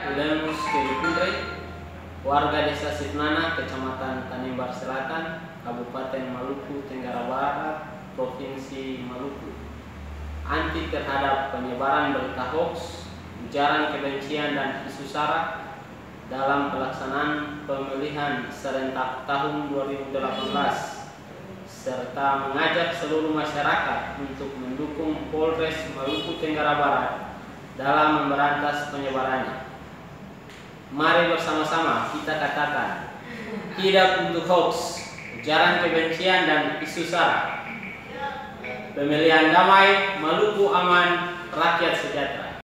Lemus Kelipundre, warga Desa Sitnana, Kecamatan Tanimbar Selatan, Kabupaten Maluku Tenggara Barat, Provinsi Maluku. Anti terhadap penyebaran berita hoax, ujaran kebencian dan isu sara dalam pelaksanaan pemilihan serentak tahun 2018, serta mengajak seluruh masyarakat untuk mendukung Polres Maluku Tenggara Barat dalam memberantas penyebarannya. Mari bersama-sama kita katakan tidak untuk hoax, ujaran kebencian dan isu sara. Pemilihan damai, Maluku aman, rakyat sejahtera.